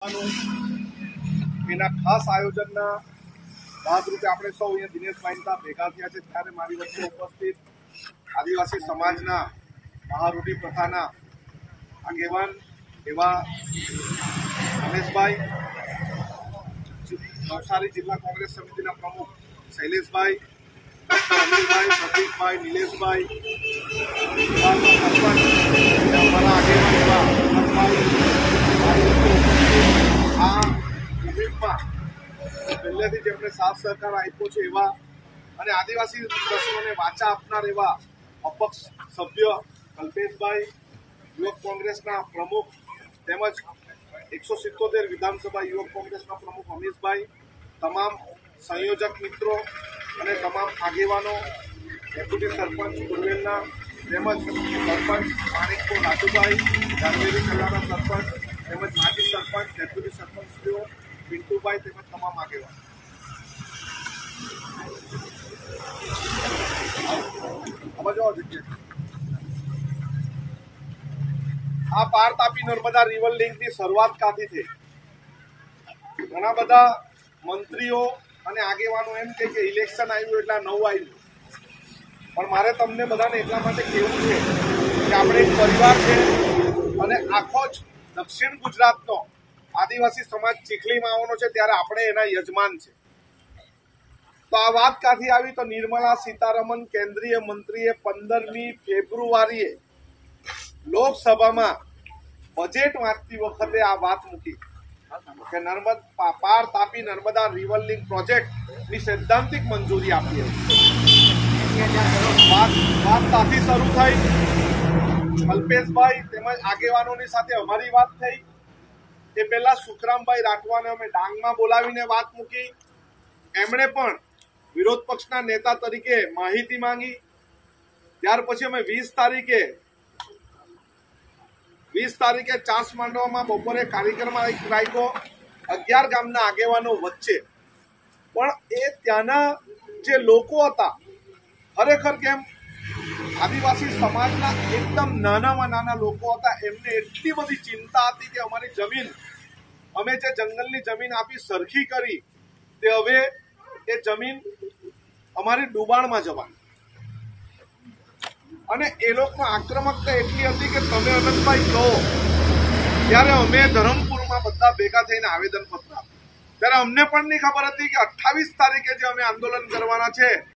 એના ખાસ આયોજનના ભાગરૂપે આપણે સૌ અહીંયા દિનેશ મહેતા ભેગા થયા છે ત્યારે મારી વચ્ચે ઉપસ્થિત આદિવાસી સમાજના મહારૂઢી પ્રથાના આગેવાન એવા રમેશભાઈ, નવસારી જિલ્લા કોંગ્રેસ સમિતિના પ્રમુખ શૈલેષભાઈ, અનિલભાઈ, પ્રદીપભાઈ, નિલેશભાઈ, અમારા આગેવાન એવા આ મુહિમમાં પહેલેથી જેમણે સાથ સહકાર આપ્યો છે એવા અને આદિવાસી પ્રશ્નોને વાચા આપનાર એવા અપક્ષ સભ્ય કલ્પેશભાઈ, યુવક કોંગ્રેસના પ્રમુખ તેમજ 177 વિધાનસભા યુવક કોંગ્રેસના પ્રમુખ અમીશભાઈ, તમામ સંયોજક મિત્રો અને તમામ આગેવાનો, ડેપ્યુટી સરપંચ કુરવેલના તેમજ સરપંચ માણિકપુર રાજુભાઈ, જાનવેરી કલાના સરપંચ તેમજ માજી સરપંચ, ડેપ્યુટી સરપંચશ્રીઓ, પિન્ટુભાઈ તેમજ તમામ આગેવાનો. આ પાર તાપી નર્મદા રિવર લિંકની શરૂઆત ક્યાંથી થઈ? ઘણા બધા મંત્રીઓ અને આગેવાનો એમ કે ઇલેક્શન આવ્યું એટલે નવું આવ્યું, પણ મારે તમને બધાને એટલા માટે કહેવું છે કે આપણે એક પરિવાર છે અને આખો જ દક્ષિણ ગુજરાતનો આદિવાસી સમાજ ચીખલીમાં આવવાનો છે ત્યારે આપણે એના યજમાન છે. તો આ વાત ક્યાંથી આવી? તો નિર્મલા સીતારમણ કેન્દ્રીય મંત્રીએ 15મી ફેબ્રુઆરીએ લોકસભામાં બજેટ વાંચતી વખતે આ વાત મૂકી કે પાર તાપી નર્મદા રિવર લિંક પ્રોજેક્ટની સૈદ્ધાંતિક મંજૂરી આપી હતી. વાત ત્યાંથી શરૂ થઈ. કલ્પેશભાઈ તેમજ આગેવાનોની સાથે અમારી વાત થઈ. એ પહેલા સુખરામભાઈ રાઠવાને અમે ડાંગમાં બોલાવીને વાત મૂકી. એમણે પણ વિરોધ પક્ષના નેતા તરીકે માહિતી માંગી. ત્યાર પછી અમે 20 તારીખે ચાસ માંડવામાં બપોરે કાર્યક્રમ રાખ્યો 11 ગામના આગેવાનો વચ્ચે. પણ એ ત્યાંના જે લોકો હતા ખરેખર કેમ આદિવાસી સમાજના એકદમ નાનામાં નાના લોકો હતા, એમને એટલી બધી ચિંતા હતી કે અમારી જમીન, અમે જે જંગલની જમીન આપી સરખી કરી તે હવે એ જમીન અમારી ડુબાણમાં જવાની. અને એ લોકોમાં આક્રમકતા એટલી હતી કે તમે અનંતભાઈ કહો. ત્યારે અમે ધરમપુરમાં બધા ભેગા થઈને આવેદનપત્ર આપ્યું. ત્યારે અમને પણ નહીં ખબર હતી કે 28 તારીખે જે અમે આંદોલન કરવાના છે